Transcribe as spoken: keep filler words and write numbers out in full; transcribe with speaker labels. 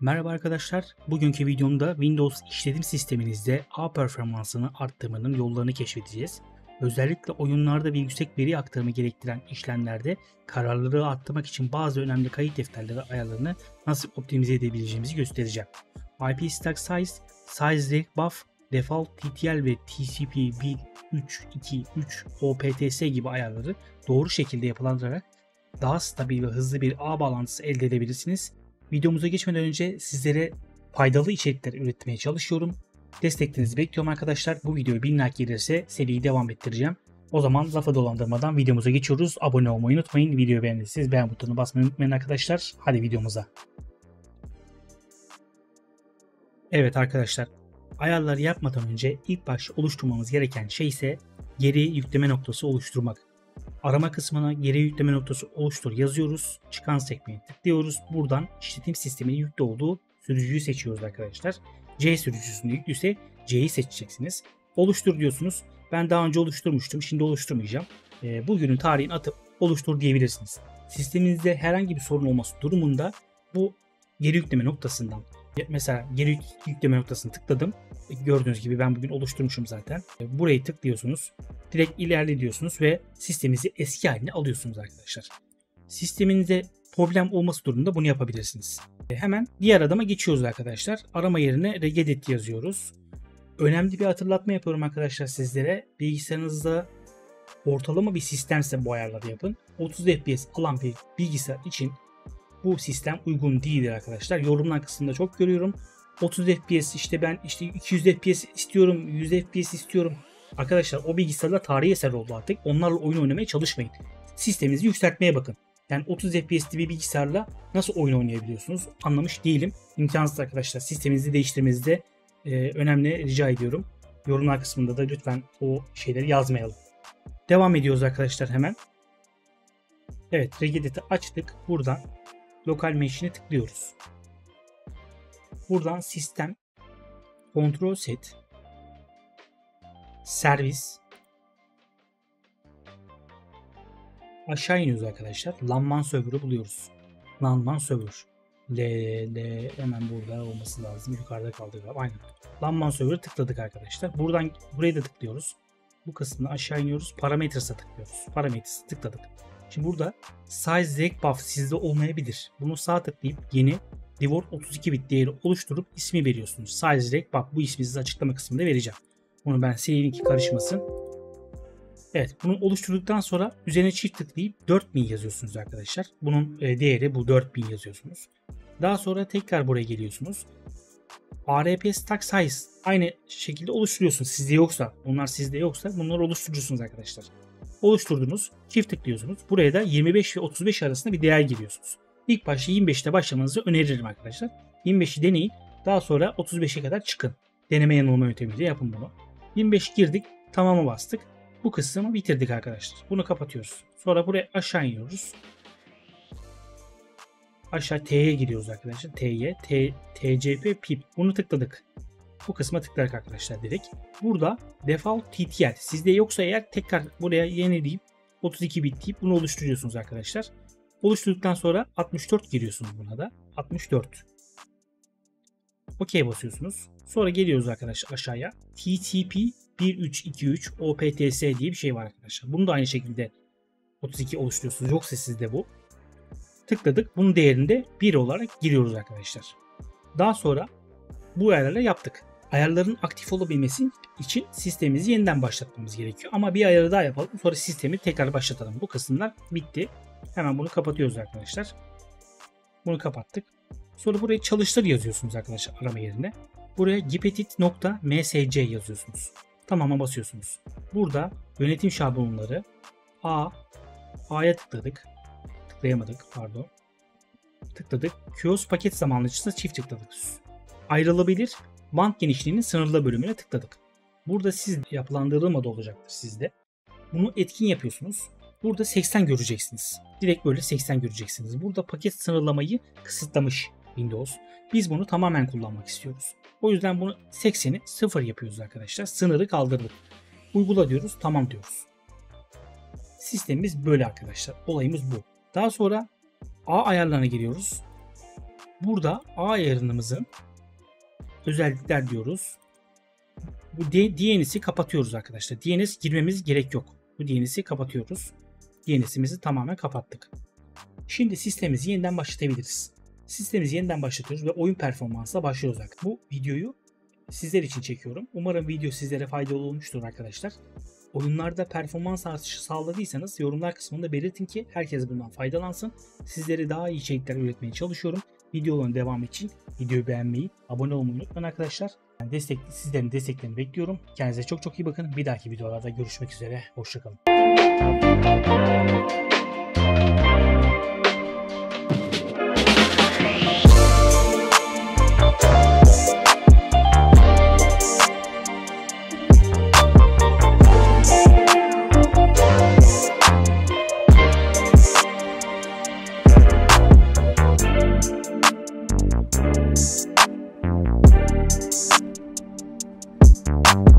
Speaker 1: Merhaba arkadaşlar. Bugünkü videomda Windows işletim sisteminizde ağ performansını arttırmanın yollarını keşfedeceğiz. Özellikle oyunlarda ve yüksek veri aktarımı gerektiren işlemlerde kararlılığı arttırmak için bazı önemli kayıt defterleri ayarlarını nasıl optimize edebileceğimizi göstereceğim. I P Stack Size, Size Reg Buff, Default T T L ve T C P bir üç iki üç O P T S gibi ayarları doğru şekilde yapılandırarak daha stabil ve hızlı bir ağ bağlantısı elde edebilirsiniz. Videomuza geçmeden önce sizlere faydalı içerikler üretmeye çalışıyorum. Desteklerinizi bekliyorum arkadaşlar. Bu videoya bin like gelirse seriyi devam ettireceğim. O zaman lafa dolandırmadan videomuza geçiyoruz. Abone olmayı unutmayın. Videoyu beğendiyseniz beğen butonuna basmayı unutmayın arkadaşlar. Hadi videomuza. Evet arkadaşlar. Ayarları yapmadan önce ilk başta oluşturmamız gereken şey ise geri yükleme noktası oluşturmak. Arama kısmına geri yükleme noktası oluştur yazıyoruz. Çıkan sekmeye tıklıyoruz. Buradan işletim sisteminin yüklü olduğu sürücüyü seçiyoruz arkadaşlar. C sürücüsünde yüklüyse C'yi seçeceksiniz. Oluştur diyorsunuz. Ben daha önce oluşturmuştum. Şimdi oluşturmayacağım. E, bugünün tarihini atıp oluştur diyebilirsiniz. Sisteminizde herhangi bir sorun olması durumunda bu geri yükleme noktasından, mesela geri yükleme noktasını tıkladım. Gördüğünüz gibi ben bugün oluşturmuşum zaten. Burayı tıklıyorsunuz. Direkt ilerle diyorsunuz ve sisteminizi eski haline alıyorsunuz arkadaşlar. Sisteminizde problem olması durumunda bunu yapabilirsiniz. Hemen diğer adıma geçiyoruz arkadaşlar. Arama yerine regedit yazıyoruz. Önemli bir hatırlatma yapıyorum arkadaşlar sizlere. Bilgisayarınızda ortalama bir sistemse bu ayarları yapın. otuz F P S alan bir bilgisayar için bu sistem uygun değildir arkadaşlar. Yorumlar kısmında çok görüyorum. otuz F P S işte ben işte iki yüz F P S istiyorum, yüz F P S istiyorum. Arkadaşlar o bilgisayarlar tarihi eser oldu artık. Onlarla oyun oynamaya çalışmayın. Sisteminizi yükseltmeye bakın. Yani otuz F P S'li bir bilgisayarla nasıl oyun oynayabiliyorsunuz? Anlamış değilim. İmkansız arkadaşlar. Sisteminizi değiştirmenizi de e, önemli rica ediyorum. Yorumlar kısmında da lütfen o şeyleri yazmayalım. Devam ediyoruz arkadaşlar hemen. Evet, Regedit'i açtık. Buradan Local Machine'e tıklıyoruz. Buradan sistem, kontrol set, servis, aşağı iniyoruz arkadaşlar. LAN server'ı buluyoruz. LAN server. L, L hemen burada olması lazım. Yukarıda kaldı galiba. Aynen. LAN server'ı tıkladık arkadaşlar. Buradan buraya da tıklıyoruz. Bu kısmını aşağı iniyoruz. Parametres'e tıklıyoruz. Parametres'e tıkladık. Şimdi burada Size Reg Buff sizde olmayabilir. Bunu sağ tıklayıp yeni Default otuz iki bit değeri oluşturup ismi veriyorsunuz. Size Reg Buff, bu ismi size açıklama kısmında vereceğim. Bunu ben sileyim ki karışmasın. Evet, bunu oluşturduktan sonra üzerine çift tıklayıp dört bin yazıyorsunuz arkadaşlar. Bunun değeri bu, dört bin yazıyorsunuz. Daha sonra tekrar buraya geliyorsunuz. A R P Stack Size aynı şekilde oluşturuyorsunuz. Sizde yoksa, bunlar sizde yoksa bunları oluşturuyorsunuz arkadaşlar. Oluşturdunuz, çift tıklıyorsunuz. Buraya da yirmi beş ve otuz beş arasında bir değer giriyorsunuz. İlk başta yirmi beşte başlamanızı öneririm arkadaşlar. yirmi beşi deneyin. Daha sonra otuz beşe kadar çıkın. Deneme yanılma yöntemiyle yapın bunu. yirmi beş girdik. Tamam'a bastık. Bu kısmı bitirdik arkadaşlar. Bunu kapatıyoruz. Sonra buraya aşağı iniyoruz. Aşağı T'ye giriyoruz arkadaşlar. T'ye. T, T C P pip. Bunu tıkladık. Bu kısma tıkladık arkadaşlar direkt. Burada Default T T L. Sizde yoksa eğer tekrar buraya yenileyip otuz iki bit deyip bunu oluşturuyorsunuz arkadaşlar. Oluşturduktan sonra altmış dört giriyorsunuz buna da. altmış dört. OK basıyorsunuz. Sonra geliyoruz arkadaşlar aşağıya. T C P bir üç iki üç O P T S diye bir şey var arkadaşlar. Bunu da aynı şekilde otuz iki oluşturuyorsunuz. Yoksa sizde bu. Tıkladık. Bunun değerini de bir olarak giriyoruz arkadaşlar. Daha sonra bu ayarları yaptık. Ayarların aktif olabilmesi için sistemimizi yeniden başlatmamız gerekiyor. Ama bir ayarı daha yapalım. Sonra sistemi tekrar başlatalım. Bu kısımlar bitti. Hemen bunu kapatıyoruz arkadaşlar. Bunu kapattık. Sonra buraya çalıştır yazıyorsunuz arkadaşlar arama yerine. Buraya gipetit.msc yazıyorsunuz. Tamam'a basıyorsunuz. Burada yönetim şablonları A, A'ya tıkladık. Tıklayamadık pardon. Tıkladık. Q o S paket zamanlayıcısına çift tıkladık. Ayrılabilir band genişliğinin sınırlı bölümüne tıkladık. Burada siz yapılandırılma da olacaktır sizde. Bunu etkin yapıyorsunuz. Burada seksen göreceksiniz. Direkt böyle seksen göreceksiniz. Burada paket sınırlamayı kısıtlamış Windows. Biz bunu tamamen kullanmak istiyoruz. O yüzden bunu sekseni sıfır yapıyoruz arkadaşlar. Sınırı kaldırdık. Uygula diyoruz. Tamam diyoruz. Sistemimiz böyle arkadaşlar. Olayımız bu. Daha sonra A ayarlarına giriyoruz. Burada A ayarımızın özellikler diyoruz. Bu D N S'i kapatıyoruz arkadaşlar. D N S girmemiz gerek yok. Bu D N S'i kapatıyoruz. D N S'imizi tamamen kapattık. Şimdi sistemimizi yeniden başlatabiliriz. Sistemimizi yeniden başlatıyoruz ve oyun performansına başlıyoruz. Bu videoyu sizler için çekiyorum. Umarım video sizlere faydalı olmuştur arkadaşlar. Oyunlarda performans artışı sağladıysanız yorumlar kısmında belirtin ki herkes bundan faydalansın. Sizlere daha iyi içerikler üretmeye çalışıyorum. Videoların devamı için videoyu beğenmeyi, abone olmayı unutmayın arkadaşlar. Yani destek, sizlerin desteklerini bekliyorum. Kendinize çok çok iyi bakın. Bir dahaki videolarda görüşmek üzere. Hoşçakalın. We'll be right back.